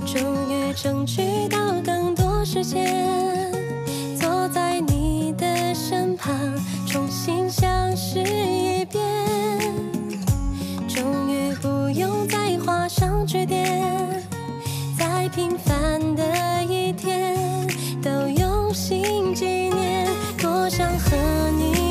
终于争取到更多时间，坐在你的身旁，重新相识一遍。终于不用再画上句点，再平凡的一天都用心纪念。多想和你